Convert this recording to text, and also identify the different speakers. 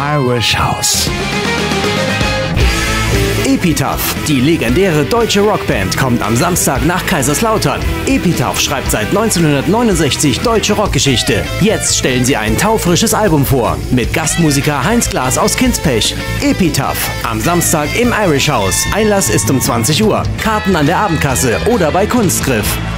Speaker 1: Irish House.
Speaker 2: Epitaph, die legendäre deutsche Rockband, kommt am Samstag nach Kaiserslautern. Epitaph schreibt seit 1969 deutsche Rockgeschichte. Jetzt stellen sie ein taufrisches Album vor, mit Gastmusiker Heinz Glas aus Kinspech. Epitaph, am Samstag im Irish House. Einlass ist um 20 Uhr. Karten an der Abendkasse oder bei Kunstgriff.